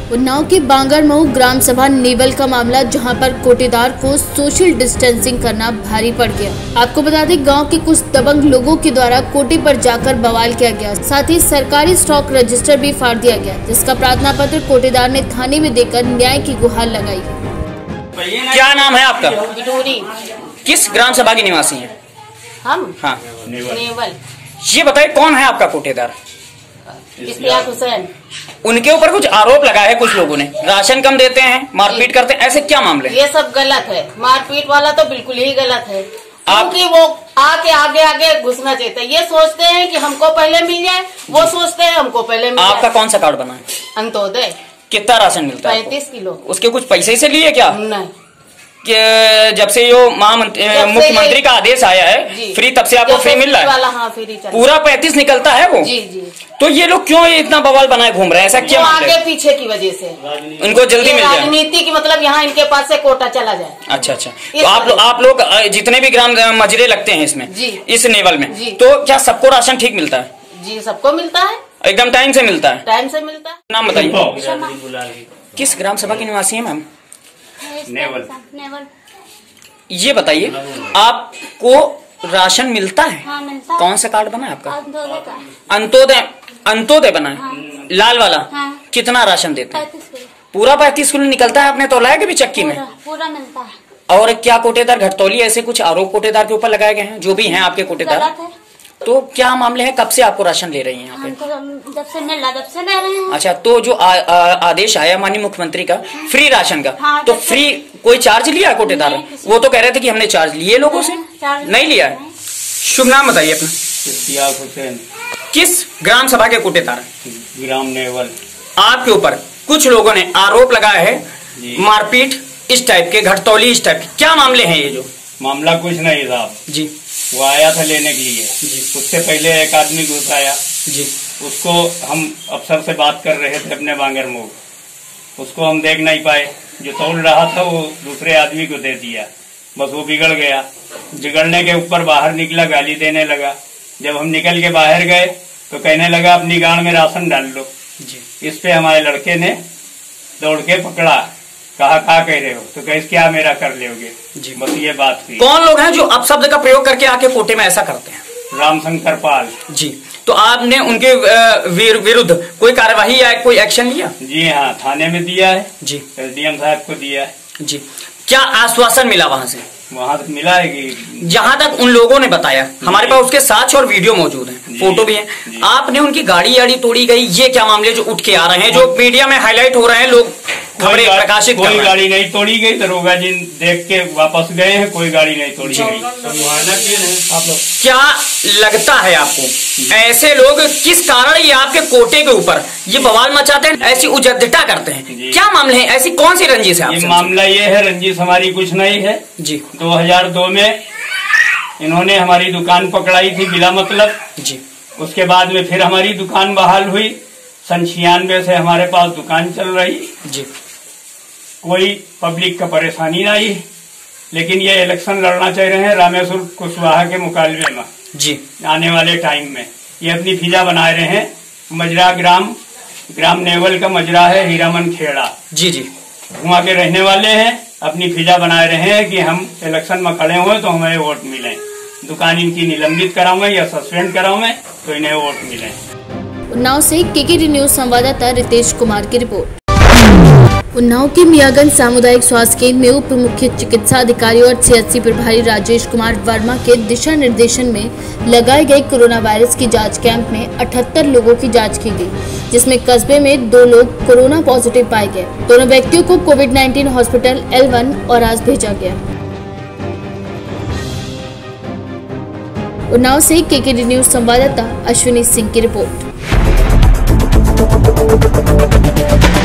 उन्नाव के बांगरमऊ ग्राम सभा नेवल का मामला, जहां पर कोटेदार को सोशल डिस्टेंसिंग करना भारी पड़ गया। आपको बता दें, गांव के कुछ दबंग लोगों के द्वारा कोटे पर जाकर बवाल किया गया। साथ ही सरकारी स्टॉक रजिस्टर भी फाड़ दिया गया, जिसका प्रार्थना पत्र कोटेदार ने थाने में देकर न्याय की गुहार लगाई। क्या नाम है आपका? डोरी। किस ग्राम सभा के निवासी हैं? हम? हाँ, नेवल। ये बताइए, कौन है आपका कोटेदार? इश्तियाक हुसैन। उनके ऊपर कुछ आरोप लगा है कुछ लोगों ने, राशन कम देते हैं, मारपीट करते हैं, ऐसे क्या मामले? ये सब गलत है। मारपीट वाला तो बिल्कुल ही गलत है, क्योंकि वो आके आगे घुसना चाहते हैं। ये सोचते हैं कि हमको पहले मिल जाए, वो सोचते हैं हमको पहले मिल जाए। आपका कौन सा कार्ड बना है? अंत्योदय। कितना राशन मिलता है? 35 किलो। उसके कुछ पैसे से लिए क्या? नहीं, जब से यो मुख्यमंत्री का आदेश आया है फ्री, तब से आपको फ्री मिल रहा है? हाँ, फ्री पूरा 35 निकलता है वो? जी जी। तो ये लोग क्यों इतना बवाल बनाए घूम रहे हैं? ऐसा क्या आगे पीछे की वजह से इनको जल्दी मिल जाए? राजनीति की, मतलब यहाँ इनके पास से कोटा चला जाए। अच्छा। तो आप लोग जितने भी ग्राम मजरे लगते हैं इसमें, इस नेवल में, तो क्या सबको राशन ठीक मिलता है? जी, सबको मिलता है, एकदम टाइम से मिलता है? टाइम से मिलता है। नाम बताइए। किस ग्राम सभा की निवासी है मैम? नेवल। ये बताइए, आपको राशन मिलता है? हाँ, मिलता है। कौन सा कार्ड बना है आपका? अंत्योदय बना है? हाँ। लाल वाला? हाँ। कितना राशन देता है? 35 किलो। पूरा 35 किलो निकलता है? आपने तोला है कभी चक्की में? पूरा मिलता है। और क्या कोटेदार घटतौली ऐसे कुछ आरोप कोटेदार के ऊपर लगाए गए हैं, जो भी हैं आपके कोटेदार? गलत है। तो क्या मामले हैं? कब से आपको राशन ले रही हैं यहाँ पे? हमको जब से मिल रहा तब से ले रहे हैं। अच्छा, तो जो आदेश आया माननीय मुख्यमंत्री का फ्री राशन का, हाँ, तो फ्री कोई चार्ज लिया कोटेदार? वो तो कह रहे थे कि हमने चार्ज लिए लोगों से, नहीं लिया है। शुभ नाम बताइए अपना। इश्तियाक हुसैन। किस ग्राम सभा के कोटेदार? ग्राम नेवल। आपके ऊपर कुछ लोगों ने आरोप लगाया है मारपीट इस टाइप के, घटतौली इस टाइप के, क्या मामले हैं ये? जो मामला कुछ नहीं साहब जी, वो आया था लेने के लिए जी, उससे पहले एक आदमी घुस आया जी, उसको हम अफसर से बात कर रहे थे अपने बांगरमऊ, उसको हम देख नहीं पाए, जो तोल रहा था वो दूसरे आदमी को दे दिया, बस वो बिगड़ गया। बिगड़ने के ऊपर बाहर निकला, गाली देने लगा। जब हम निकल के बाहर गए तो कहने लगा अपनी गाड़ में राशन डाल लो जी। इस पे हमारे लड़के ने दौड़ के पकड़ा, कहा कह रहे हो, तो कहे क्या मेरा कर लोगे जी, बस ये बात थी। कौन लोग हैं जो अपशब्द का प्रयोग करके आके कोटे में ऐसा करते हैं? रामशंकर पाल जी। तो आपने उनके विरुद्ध कोई कार्यवाही या कोई एक्शन लिया? जी हाँ, थाने में दिया है जी, एसडीएम साहब को दिया है जी। क्या आश्वासन मिला वहाँ से? वहाँ से मिला है कि जहाँ तक उन लोगों ने बताया, हमारे पास उसके साक्ष्य और वीडियो मौजूद है, फोटो भी है, आपने उनकी गाड़ी तोड़ी गई, ये क्या मामले जो उठ के आ रहे हैं, जो मीडिया में हाईलाइट हो रहे हैं, लोग खबरें प्रकाशित कर रहे हैं? कोई गाड़ी नहीं तोड़ी गई, दरोगा जी देख के वापस गए हैं, कोई गाड़ी नहीं तोड़ी गई। आप लोग क्या लगता है आपको, ऐसे लोग किस कारण ये आपके कोटे के ऊपर ये बवाल मचाते हैं, ऐसी उजद्दता करते हैं? क्या मामले हैं, ऐसी कौन सी रंजिश है? ये मामला ये है, रंजिश हमारी कुछ नहीं है जी। 2002 में इन्होंने हमारी दुकान पकड़ाई थी बिला मतलब जी। उसके बाद में फिर हमारी दुकान बहाल हुई। सन 96 से हमारे पास दुकान चल रही जी, कोई पब्लिक का परेशानी नहीं, लेकिन ये इलेक्शन लड़ना चाह रहे हैं रामेश्वर कुशवाहा के मुकाबले में जी। आने वाले टाइम में ये अपनी फिजा बना रहे हैं। मजरा ग्राम नेवल का मजरा है, हीरामन खेड़ा जी जी, वहाँ के रहने वाले हैं, अपनी फिजा बना रहे हैं कि हम इलेक्शन में खड़े हुए तो हमें वोट मिले, दुकान इनकी निलंबित कराऊं या सस्पेंड कराऊं तो इन्हें वोट मिले। उन्नाव से केकेडी न्यूज संवाददाता रितेश कुमार की रिपोर्ट। उन्नाव के मियागंज सामुदायिक स्वास्थ्य केंद्र में उप मुख्य चिकित्सा अधिकारी और सीएचसी प्रभारी राजेश कुमार वर्मा के दिशा निर्देशन में लगाए गए कोरोना वायरस की जांच कैंप में 78 लोगों की जांच की गई, जिसमें कस्बे में 2 लोग कोरोना पॉजिटिव पाए गए। दोनों व्यक्तियों को कोविड-19 हॉस्पिटल L1 और आज भेजा गया। उन्नाव से केकेडी न्यूज संवाददाता अश्विनी सिंह की रिपोर्ट।